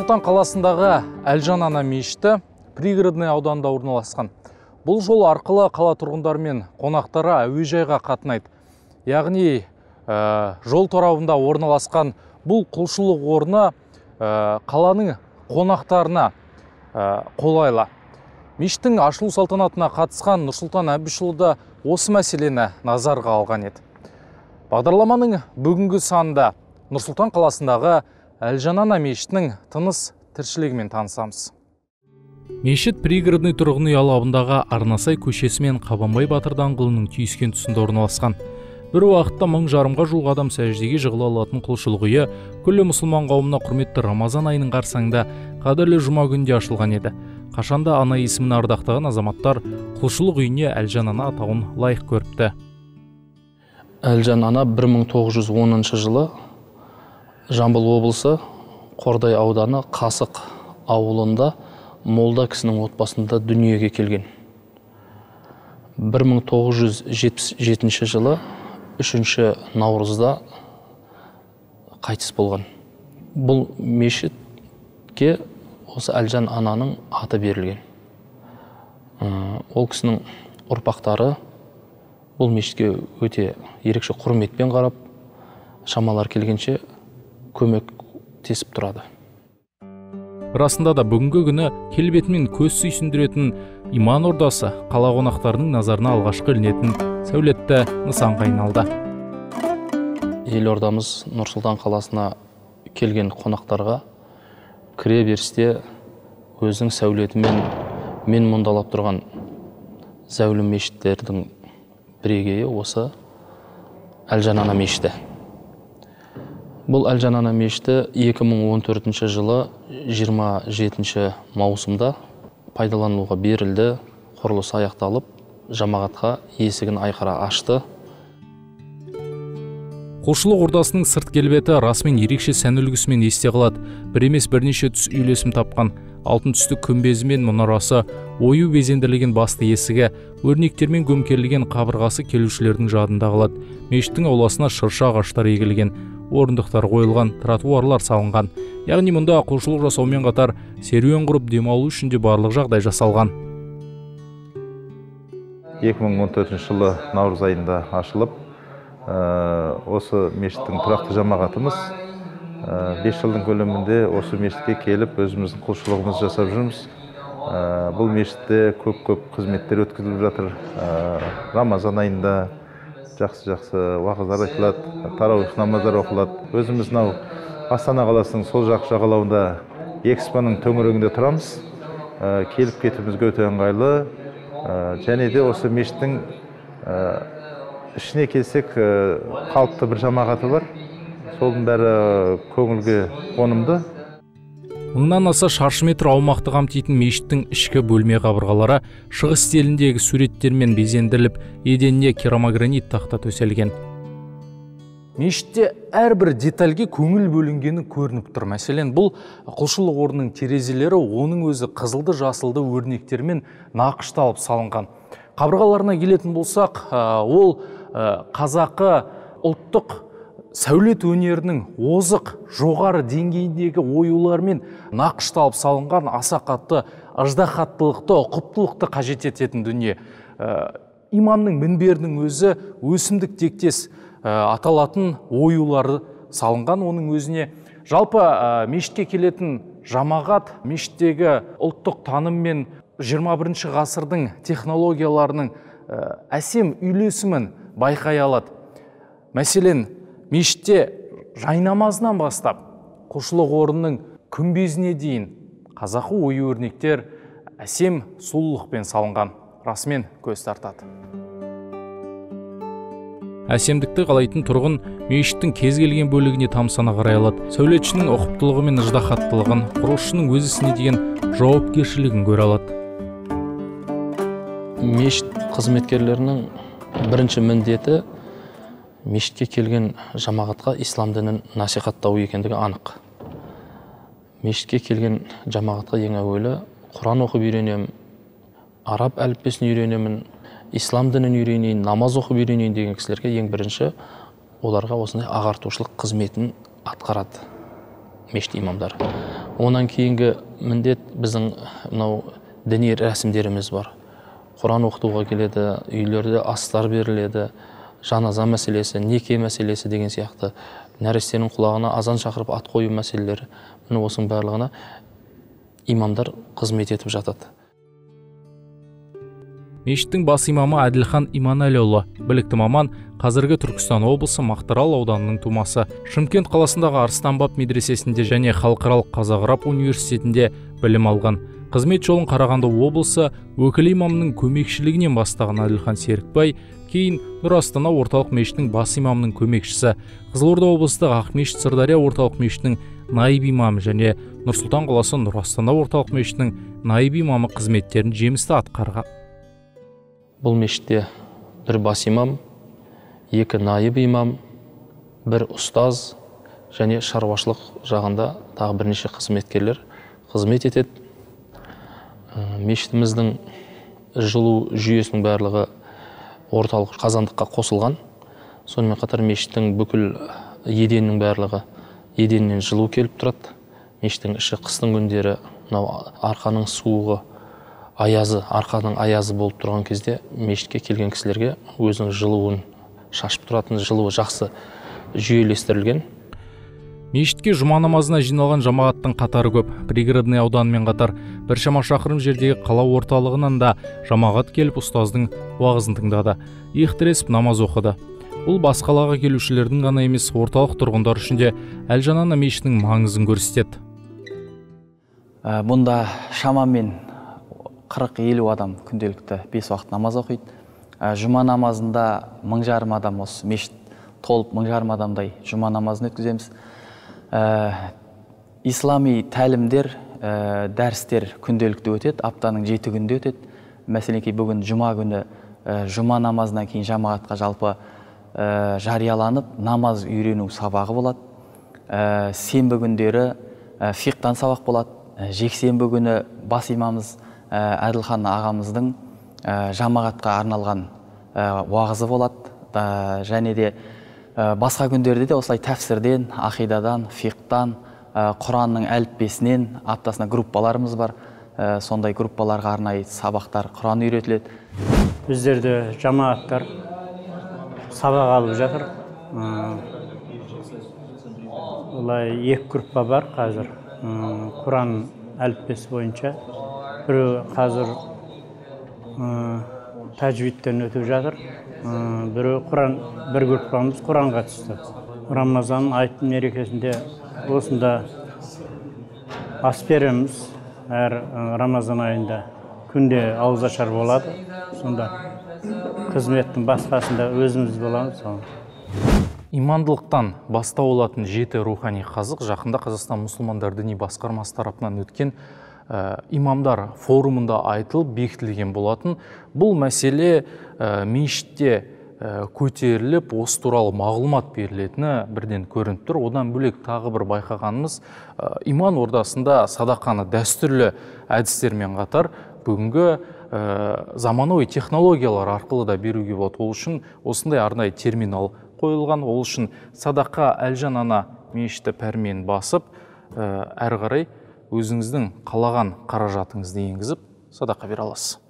Нұрсұлтан қаласындағы Әлжан ана мешіті пригородный ауданында орналасқан. Бұл жол арқылы қала тұрғындары мен қонақтары әуежайға қатынайды. Яғни жол торабында орналасқан бұл құлшылық орны қаланың қонақтарына қолайлы. Мешіттің ашылу салтанатына қатысқан Нұрсұлтан Әбішұлы да осы мәселені назарға алған еді. Бағдарламаның бүгінгі санында Нұрсұлтан қаласындағы Әлжан ана мешітінің тыныс тіршілігімен танысамыз. Мешіт пригородный тұрғын үй алабындағы Арнасай көшесі мен Қабанбай Батыр даңғылының түйіскен тұсында орналасқан. Бір уақытта 1000 жарымға жуық адам сәждеге жығыла алатын құлшылық үйі күллі мұсылман қауымына құрметті Рамазан айының қарсаңында қадірлі жұма күнде ашылған еді. Қашанда ана есімін ардақтаған азаматтар құлшылық үйіне Әлжан ана атауын лайық көріпті. Әлжан ана 1910 жылы Жамбыл облысы Қордай ауданы Қасық ауылында молда кісінің отбасында дүниеге келген. 1977 жылы 3 наурызда қайтыс болған. Бұл мешітке осы Әлжан ананың аты берілген. Ол кісінің ұрпақтары бұл мешітке өте ерекше құрметпен қарап, шамалар келгенше көмек тесіп тұрады. Расында да бүгінгі күні келбетімен көз сүйсіндіретін иман ордасы қала қонақтарының назарына алғашқы ілінетін сәулетті нысанға айналды. Елордамыз Нұрсұлтан қаласына келген қонақтарға кіре берісте өзінің сәулетімен мен мұндалап тұрған зәулім мешіттердің бірегейі осы Әлжан ана мешіті. Бұл Әлжан ана мешіті 2014 жылы 27 маусымда пайдалануға берілді, құрылысы аяқталып, жамағатқа есігін айқара ашты. Құлшылық ордасының сырт келбеті расымен ерекше сән үлгісімен есте қалады. Бір емес бірнеше түс үйлесім тапқан. Алтын түсті күмбезі мен мұнарасы, ою безендірілген басты есігі, өрнектермен көмкерілген қабырғасы келушілердің жадында қалады. Мешіттің ауласына шырша ағаштар егілген, орындықтар қойылған, тротуарлар салынған. Яғни мұнда құлшылық жасаумен қатар серуен құрып демалу үшін де барлық жағдай жасалған. 2014 жылы наурыз айында ашылып, осы мешіттің тұрақты жамағатымыз 5 жылдың көлемінде осы мешітке келіп өзіміздің құлшылығымызды жасап жүрміз. Бұл мешітте көп қызметтер өткізіліп жатыр. Рамазан айында жақсы уағыздар айтылады, тарауих намаздар оқылады. Өзіміз Астана қаласының сол жақ жағалауында Экспоның төңірегінде тұрамыз. Келіп кетуімізге өте ыңғайлы. Және де осы мешіттің ішіне келсек қалыпты бір жамағаты бар. Солдың бәрі көңілге қонымды. 1000-нан аса шаршы метр аумақты қамтитын мешіттің ішкі бөлме қабырғалары шығыс стиліндегі суреттермен безендіріліп, еденіне керамогранит тақта төселген. Мешітте әрбір детальге көңіл бөлінгені көрініп тұр. Мәселен, бұл құлшылық орнының терезелері оның өзі қызылды жасылды өрнектермен нақышталып салынған. Қабырғаларына келетін болсақ, ол қазақы ұлттық сәулет өнерінің озық жоғары деңгейіндегі оюлармен нақышталып салынған аса қатты ыждахаттылықты, ұқыптылықты қажет ететін дүние. Имамның мінберінің өзі өсімдік тектес аталатын оюлары салынған оның өзіне. Жалпы мешітке келетін жамағат мешіттегі ұлттық таным мен 21 ғасырдың технологияларының әсем үйлесімін байқай алады. Мәселен, мешітте жайнамазынан бастап, құлшылық орынның күмбезіне дейін қазақы ою өрнектер әсем сұлулықпен салынған. Расымен көз тартады. Әсемдікті қалайтын тұрғын мешіттің кез келген бөлігіне тамсана қарай алады. Сәулетшінің ұқыптылығы мен ыждахаттылығын, құрылысшының өз ісіне деген жауапкершілігін көре алады. Мешіт қызметкерлерінің бірінші міндеті мешітке келген жамағатқа ислам дінін насихаттау екендігі анық. Мешітке келген жамағатқа ең әуелі Құран оқып үйренемін, араб әліппесін үйренемін, ислам дінін үйренейін, намаз оқып үйренейін деген кісілерге ең бірінші оларға осындай ағартушылық қызметін атқарады мешіт имамдары. Онан кейінгі міндет біздің мынау діни рәсімдеріміз бар. Құран оқытуға келеді, үйлерде астар беріледі, жаназа мәселесі, неке мәселесі деген сияқты, нәрестенің құлағына азан шақырып ат қою мәселелері, міне осының барлығына имамдар қызмет етіп жатады. Мешіттің бас имамы Әділхан Иманәліұлы, білікті маман, қазіргі Түркістан облысы Мақтарал ауданының тумасы. Шымкент қаласындағы Арыстанбаб медресесінде және Халықаралық Қазақ-Араб университетінде білім алған. Қызмет жолын Қарағанды облысы өкілі имамның көмекшілігінен бастаған Әділхан Серікбай, кейін Нұр Астана орталық мешітінің бас имамының көмекшісі, Қызылорда облыстық Ақмешіт Сырдария орталық мешітінің наиб имамы және Нұр Сұлтан қаласы Нұр Астана орталық мешітінің наиб имамы қызметтерін жемісті атқарған. Бұл мешітте бір бас имам, екі наиб имам, бір ұстаз және шаруашылық жағында тағы бірнеше қызметкерлер қызмет етеді. Мешітіміздің жылу жүйесінің барлығы орталық қазандыққа қосылған. Сонымен қатар мешіттің бүкіл еденінің барлығы еденнен жылу келіп тұрады. Мешіттің іші қыстың күндері арқаның суығы, арқаның аязы болып тұрған кезде мешітке келген кісілерге өзінің жылуын шашып тұратын жылуы жақсы жүйелестірілген. Мешітке жұма намазына жиналған жамағаттың қатары көп. Пригородный ауданымен қатар біршама шақырым жердегі қала орталығынан да жамағат келіп ұстаздың уағызын тыңдады. Иықтіресіп намаз оқыды. Бұл бас қалаға келушілердің ғана емес, орталық тұрғындар үшін де Әлжан ана мешітінің маңызын көрсетеді. Бұнда шамамен 40-50 адам күнделікті 5 уақыт намаз оқиды. Жұма намазында 1000 адам, осы мешіт толып 1000 адамдай жұма намазын өткіземіз. Ислами тәлімдер, дәрістер күнделікті өтеді, аптаның 7 күнде өтеді. Мәселенке бүгін жұма күні жұма намазынан кейін жамағатқа жалпы жарияланып, намаз үйрену сабағы болады. Сенбі күндері фиқтан сабақ болады. Жексенбі күні бас имамымыз Әділхан ағамыздың жамағатқа арналған уағызы болады. Және де басқа күндерде де осылай тәфсірден, ақидадан, фиқтан, Құранның әліппесінен аптасына группаларымыз бар. Сондай группаларға арнайы сабақтар, Құран үйретіледі. Біздерде жамағаттар сабақ алып жатыр. Олай 2 группа бар қазір. Құран әліппесі бойынша. Біреу қазір тәжвидтен өтіп жатыр. Біреу бір группамыз Құранға түсті. Рамазан айт мерекесінде осында ас береміз. Әр Рамазан айында күнде ауызашар болады. Сонда қызметтің басқасында өзіміз боламыз. Имандылықтан бастау алатын 7 рухани қазық жақында Қазақстан мұсылмандар діни басқармасы тарапынан өткен имамдар форумында айтылып бекітілген болатын. Бұл мәселе мешітте көтеріліп, осы туралы мағлұмат берілетіні бірден көрініп тұр. Одан бөлек тағы бір байқағанымыз, иман ордасында садақаны дәстүрлі әдістермен қатар бүгінгі заманауи технологиялар арқылы да беруге болады. Ол үшін осындай арнайы терминал қойылған. Ол үшін садақа Әлжан ана мешіті пәрмен басып, әрі қарай өзіңіздің қалаған қаражатыңызды енгізіп садақа бере аласыз.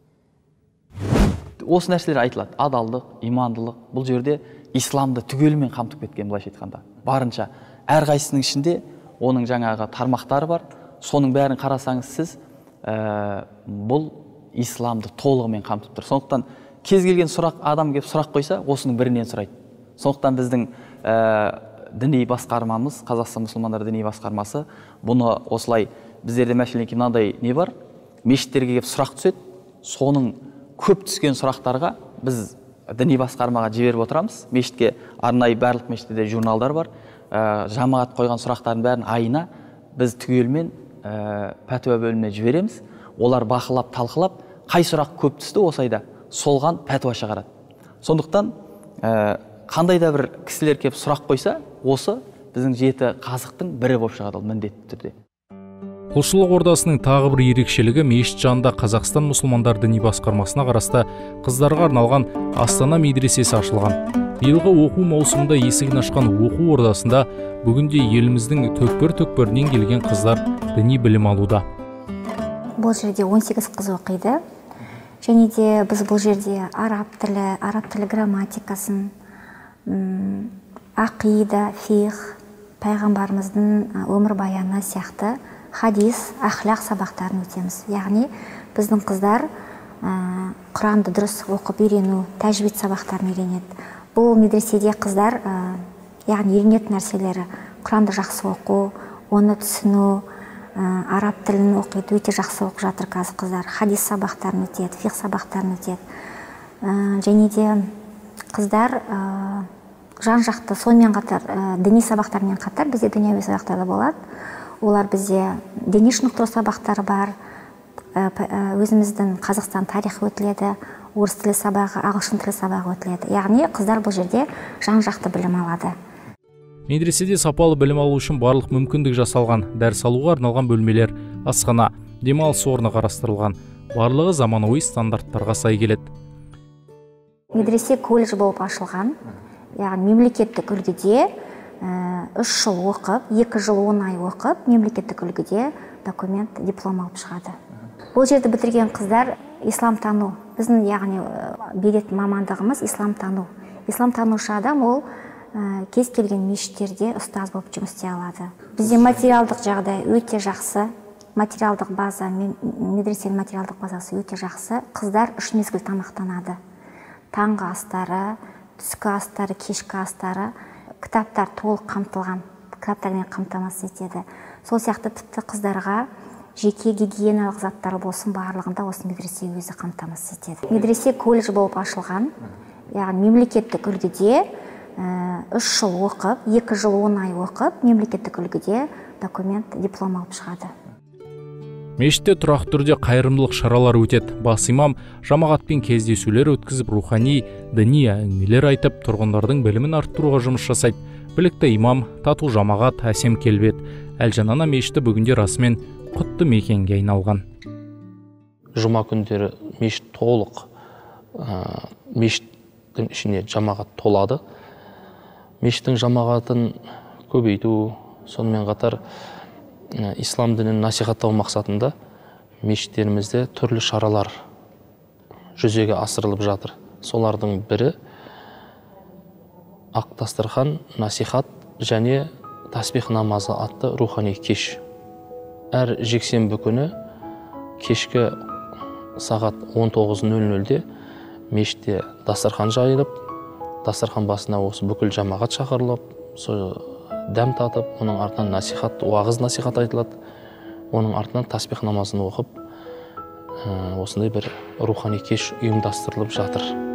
Осы нәрселер айтылады. Адалдық, имандылық. Бұл жерде исламды түгелімен қамтып кеткен, былайша айтқанда. Барынша әрқайсысының ішінде оның жаңағы тармақтары бар. Соның бәрін қарасаңыз сіз, бұл исламды толығымен қамтып тұр. Сондықтан кез келген адам келіп сұрақ қойса, осының бірінен сұрайды. Сондықтан біздің діни басқармамыз, Қазақстан мұсылмандар діни басқармасы, бұны осылай біздерде мәселенке мынандай не бар? Мешіттерге келіп сұрақ түседі. Соның көп түскен сұрақтарға біз діни басқармаға жіберіп отырамыз. Мешітке арнайы барлық мешіттерде журналдар бар. Жамағат қойған сұрақтардың бәрін айына біз түгелмен пәтуа бөліміне жібереміз. Олар бақылап, талқылап, қай сұрақ көп түсті осайда солған пәтуа шығарады. Сондықтан қандай да бір кісілер келіп сұрақ қойса, осы біздің 7 қазықтың бірі болып шығады, міндетті түрде. Құлшылық ордасының тағы бір ерекшелігі мешіт жанында Қазақстан мұсылмандар діни басқармасына қарасты қыздарға арналған Астана медресесі ашылған. Биылғы оқу маусымында есігін ашқан оқу ордасында бүгінде еліміздің төкпір-төкпірінен келген қыздар діни білім алуда. Бұл жерде 18 қыз оқиды. Және де біз бұл жерде араб тілі грамматикасын, ақида, фих, пайғамбарымыздың өмір баяны сияқты хадис, ахлақ сабақтарын өтеміз. Яғни біздің қыздар Құранды дұрыс оқып үйрену, тәжвид сабақтарын үйренеді. Бұл медреседе қыздар, яғни үйренетін нәрселері Құранды жақсы оқу, оны түсіну, араб тілін оқиды, өте жақсы оқып жатыр қазір қыздар. Хадис сабақтарын өтеді, фих сабақтарын өтеді. Және де қыздар жан-жақты, сонымен қатар діни сабақтармен қатар бізде дүниеви сабақтар да болады. Олар бізде дене шынықтыру сабақтары бар, өзіміздің Қазақстан тарихы өтіледі, орыс тілі сабағы, ағылшын тілі сабағы өтіледі. Яғни қыздар бұл жерде жан-жақты білім алады. Медреседе сапалы білім алу үшін барлық мүмкіндік жасалған. Дәріс алуға арналған бөлмелер, асхана, демалыс орны қарастырылған. Барлығы заманауи стандарттарға сай келеді. Медресе колледж болып ашылған. Яғни мемлекеттік үлгіде 3 жыл оқып, 2 жыл 10 ай оқып, мемлекеттік үлгіде документ, диплом алып шығады. Бұл жерді бітірген қыздар исламтану. Біздің яғни беретін мамандығымыз исламтану. Исламтанушы адам ол кез келген мешіттерде ұстаз болып жұмыс істей алады. Бізде материалдық жағдай өте жақсы. Материалдық база, медресенің материалдық базасы өте жақсы. Қыздар 3 мезгіл тамақтанады. Таңғы астары, түскі астары, кешкі астары, кітаптар толық қамтылған, кітаптармен қамтамасыз етеді. Сол сияқты тіпті қыздарға жеке гигиеналық заттар болсын, барлығында осы медресе өзі қамтамасыз етеді. Медресе колледж болып ашылған, яғни мемлекеттік үлгіде 3 жыл оқып, 2 жыл 10 ай оқып, мемлекеттік үлгіде документ, диплом алып шығады. Мешітте тұрақты түрде қайырымдылық шаралар өтеді. Бас имам жамағатпен кездесулер өткізіп, рухани, діни әңгімелер айтып, тұрғындардың білімін арттыруға жұмыс жасайды. Білікті имам, тату жамағат, әсем келбет. Әлжан ана мешіті бүгінде расымен құтты мекенге айналған. Жұма күндері мешіт толық, мешіттің ішіне жамағат толады. Мешіттің жамағатын көбейту, сонымен қатар ислам дінін насихаттау мақсатында мешіттерімізде түрлі шаралар жүзеге асырылып жатыр. Солардың бірі ақ дастархан, насихат және таспих намазы атты рухани кеш. Әр жексенбі күні кешкі сағат 19:00-де мешітте дастархан жайылып, дастархан басына осы бүкіл жамағат шақырылып, дәм татып, оның артынан насихат, уағыз насихат айтылады. Оның артынан таспих намазын оқып, осындай бір рухани кеш ұйымдастырылып жатыр.